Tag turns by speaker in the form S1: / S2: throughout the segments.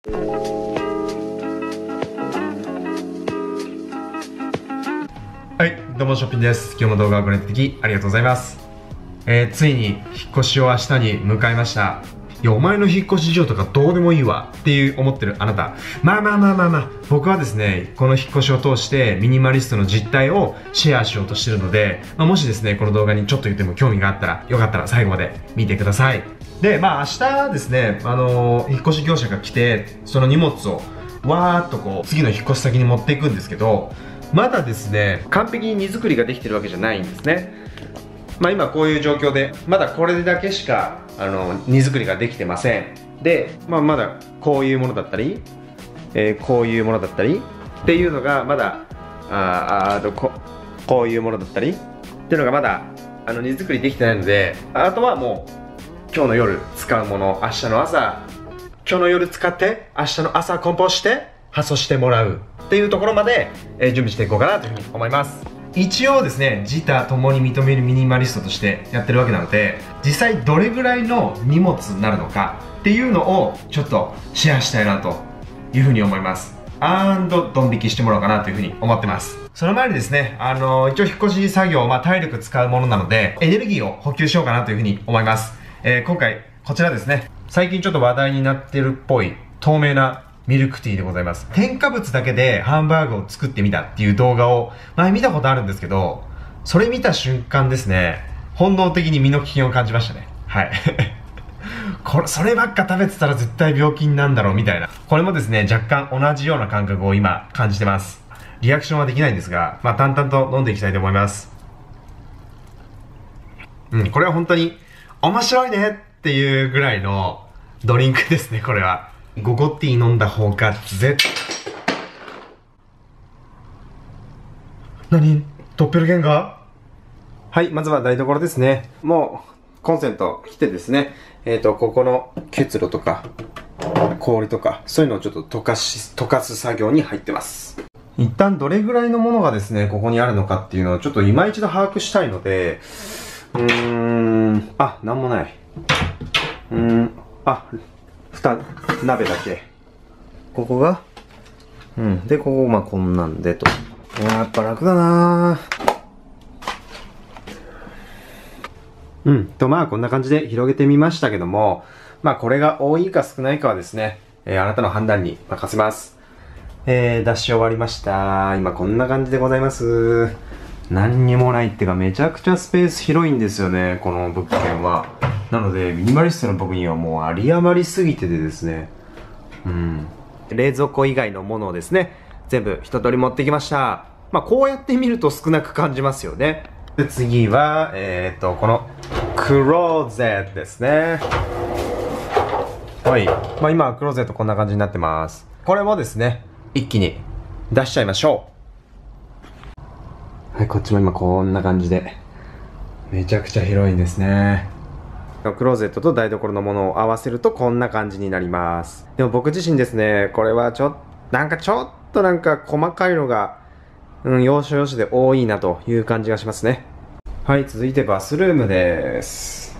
S1: はい、どうもショッピンです。今日も動画をご覧いただきありがとうございます。ついに引っ越しを明日に迎えました。いや、お前の引っ越し事情とかどうでもいいわっていう思ってるあなた。まあ、僕はですね、この引っ越しを通してミニマリストの実態をシェアしようとしてるので、もしですね、この動画にちょっと言っても興味があったら、よかったら最後まで見てください。で、明日ですね、引っ越し業者が来て、その荷物をわーっとこう、次の引っ越し先に持っていくんですけど、まだですね、完璧に荷造りができてるわけじゃないんですね。今こういう状況で、まだこれだけしか荷造りができてません。で、まだこういうものだったり、こういうものだったりっていうのがまだこういうものだったりっていうのがまだ荷造りできてないので、あとはもう今日の夜使うもの、明日の朝、今日の夜使って明日の朝梱包して発送してもらうっていうところまで、準備していこうかなというふうに思います。一応ですね、自他ともに認めるミニマリストとしてやってるわけなので、実際どれぐらいの荷物になるのかっていうのをちょっとシェアしたいなというふうに思います。ドン引きしてもらおうかなというふうに思ってます。その前にですね、一応引っ越し作業、体力使うものなので、エネルギーを補給しようかなというふうに思います。今回、こちらですね、最近ちょっと話題になってるっぽい透明なミルクティーでございます。添加物だけでハンバーグを作ってみたっていう動画を前見たことあるんですけど、それ見た瞬間ですね、本能的に身の危険を感じましたね。はい。そればっか食べてたら絶対病気になるんだろうみたいな。これもですね、若干同じような感覚を今感じてます。リアクションはできないんですが、淡々と飲んでいきたいと思います。これは本当に面白いねっていうぐらいのドリンクですね、これは。ゴゴティー飲んだ方が何？ドッペルゲンガー？はい、まずは台所ですね。もう、コンセント来てですね、ここの結露とか、氷とか、そういうのをちょっと溶かす作業に入ってます。一旦どれぐらいのものがですね、ここにあるのかっていうのをちょっと今一度把握したいので、なんもない。鍋だけ。ここがで、こここんなんでと。やっぱ楽だなこんな感じで広げてみましたけども、これが多いか少ないかはですね、あなたの判断に任せます。出し終わりました。今こんな感じでございます。何にもないっていうか、めちゃくちゃスペース広いんですよね、この物件は。なので、ミニマリストの僕にはもうあり余りすぎててですね。冷蔵庫以外のものをですね、全部一通り持ってきました。こうやって見ると少なく感じますよね。で、次は、このクローゼットですね。はい。今、クローゼットこんな感じになってます。これもですね、一気に出しちゃいましょう。はい、こっちも今こんな感じで、めちゃくちゃ広いですね。クローゼットと台所のものを合わせるとこんな感じになります。でも僕自身ですね、これはちょっと細かいのが、要所要所で多いなという感じがしますね。はい、続いてバスルームです。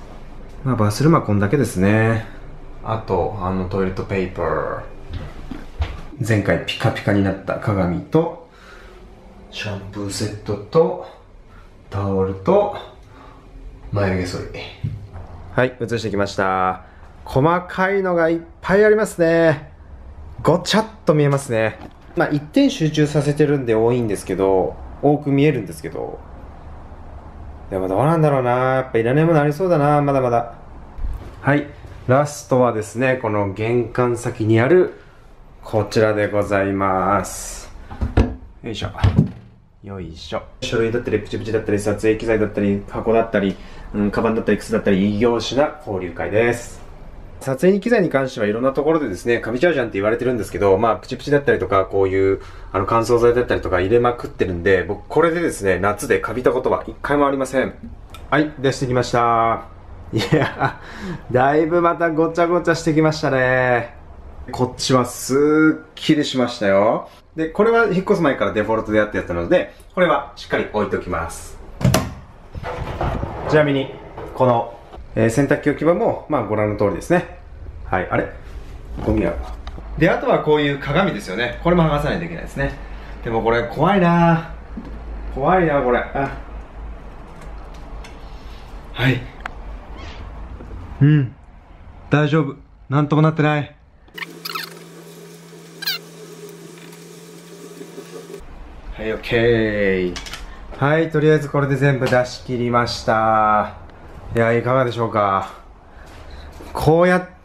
S1: バスルームはこんだけですね。あと、トイレットペーパー。前回ピカピカになった鏡と、シャンプーセットと、タオルと、眉毛剃り。はい、移してきました。細かいのがいっぱいありますね。ごちゃっと見えますね。一点集中させてるんで多いんですけど、多く見えるんですけど。でもどうなんだろうな。やっぱいらないものありそうだな、まだまだ。はい、ラストはですね、この玄関先にある、こちらでございます。よいしょ。よいしょ。書類だったり、プチプチだったり、撮影機材だったり、箱だったり、カバンだったり、靴だったり、異業種な交流会です。撮影機材に関してはいろんなところでですね、カビちゃうじゃんって言われてるんですけど、プチプチだったりとか、こういう、乾燥剤だったりとか入れまくってるんで、僕これでですね、夏でカビたことは一回もありません。はい、出してきました。いや、だいぶまたごちゃごちゃしてきましたね。こっちはすっきりしましたよ。で、これは引っ越す前からデフォルトでやったやつなので、これはしっかり置いておきます。ちなみに、この、洗濯機置き場も、ご覧の通りですね。はい、あれゴミは、 で、あとはこういう鏡ですよね。これも剥がさないといけないですね。でもこれ怖いな怖いなこれ。あ、はい。うん。大丈夫。なんともなってない。はい、オッケー。はい、とりあえずこれで全部出し切りました。いや、いかがでしょうか。こうやって、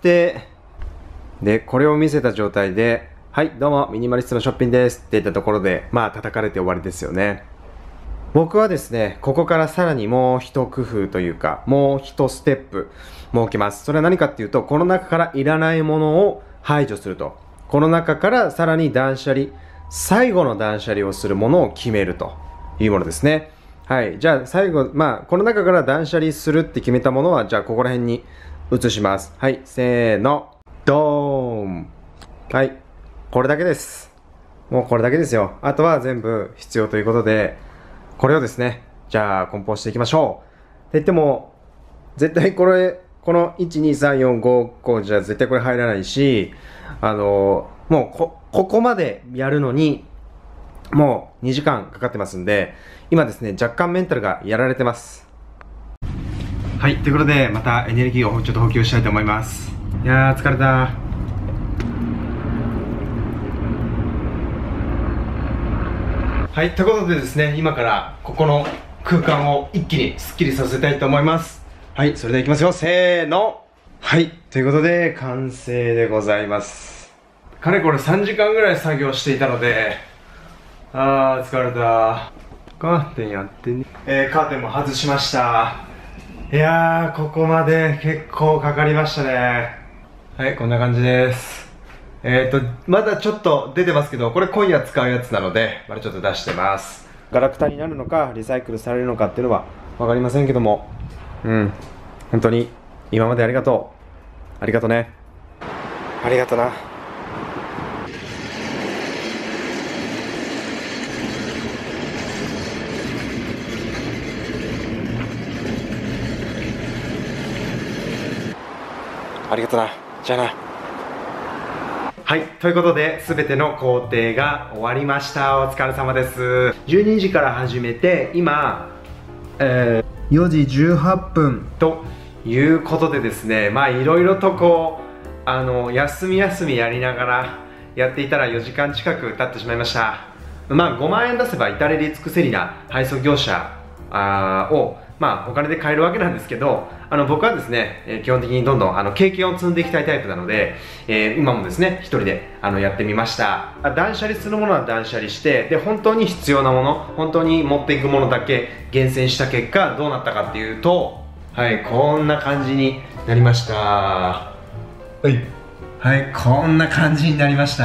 S1: で、これを見せた状態で、はい、どうも、ミニマリストのショッピンですって言ったところで、まあ、叩かれて終わりですよね。僕はですね、ここからさらにもう一工夫というか、もう一ステップ設けます。それは何かっていうと、この中からいらないものを排除すると。この中からさらに断捨離、最後の断捨離をするものを決めるというものですね。はい。じゃあ最後、まあ、この中から断捨離するって決めたものは、じゃあここら辺に移します。はい。せーの。ドーン。はい。これだけです。もうこれだけですよ。あとは全部必要ということで、これをですね、じゃあ梱包していきましょう。って言っても、絶対この1、2、3、4、5個じゃ絶対これ入らないし、もうここまでやるのに、もう2時間かかってますんで、今ですね、若干メンタルがやられてます。はい、ということで、またエネルギーをちょっと補給したいと思います。いやー、疲れた。はい、ということでですね、今からここの空間を一気にスッキリさせたいと思います。はい、それではいきますよ。せーの。はい、ということで完成でございます。かれこれ3時間ぐらい作業していたので、疲れた。カーテンやってね。カーテンも外しました。いやー、ここまで結構かかりましたね。はい、こんな感じです。まだちょっと出てますけど、これ今夜使うやつなので、まだちょっと出してます。ガラクタになるのか、リサイクルされるのかっていうのは分かりませんけども、本当に今までありがとう。ありがとね。ありがとな。ありがとな。じゃあな。はい。ということで、すべての工程が終わりました。お疲れ様です。12時から始めて、今、4時18分ということでですね、まあいろいろとこう、休みやりながらやっていたら4時間近く経ってしまいました。まあ5万円出せば至れり尽くせりな配送業者をまあお金で買えるわけなんですけど、僕はですね、基本的にどんどん経験を積んでいきたいタイプなので、今もですね一人でやってみました。断捨離するものは断捨離して、で本当に必要なもの、本当に持っていくものだけ厳選した結果どうなったかっていうと、はい、こんな感じになりました。はい、こんな感じになりました。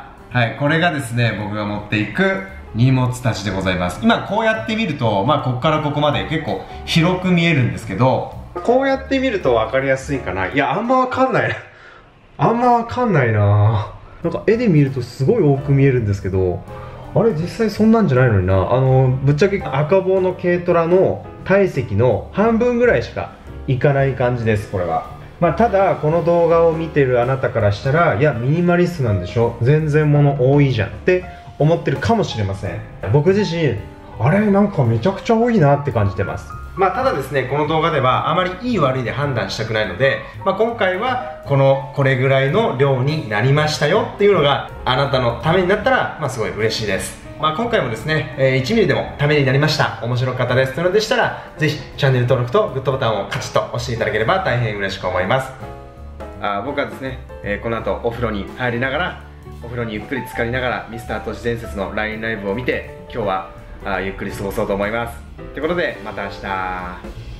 S1: はい、これがですね僕が持っていく荷物たちでございます。今こうやって見ると、まあここからここまで結構広く見えるんですけど、こうやって見ると分かりやすいかな。いや、あんま分かんないあんま分かんないな。なんか絵で見るとすごい多く見えるんですけど、あれ実際そんなんじゃないのにな。ぶっちゃけ赤棒の軽トラの体積の半分ぐらいしかいかない感じです、これは。まあ、ただこの動画を見てるあなたからしたら、いやミニマリストなんでしょ、全然物多いじゃんって思ってるかもしれません。僕自身あれなんかめちゃくちゃ多いなって感じてます。まあただですね、この動画ではあまりいい悪いで判断したくないので、まあ、今回はこれぐらいの量になりましたよっていうのがあなたのためになったら、まあ、すごい嬉しいです。まあ今回もですね、1ミリでもためになりました、面白かったですというのでしたら、ぜひチャンネル登録とグッドボタンをカチッと押していただければ大変嬉しく思います。僕はですね、この後お風呂に入りながら、お風呂にゆっくり浸かりながらミスター都市伝説の LINE ライブを見て、今日はゆっくり過ごそうと思います。ということでまた明日。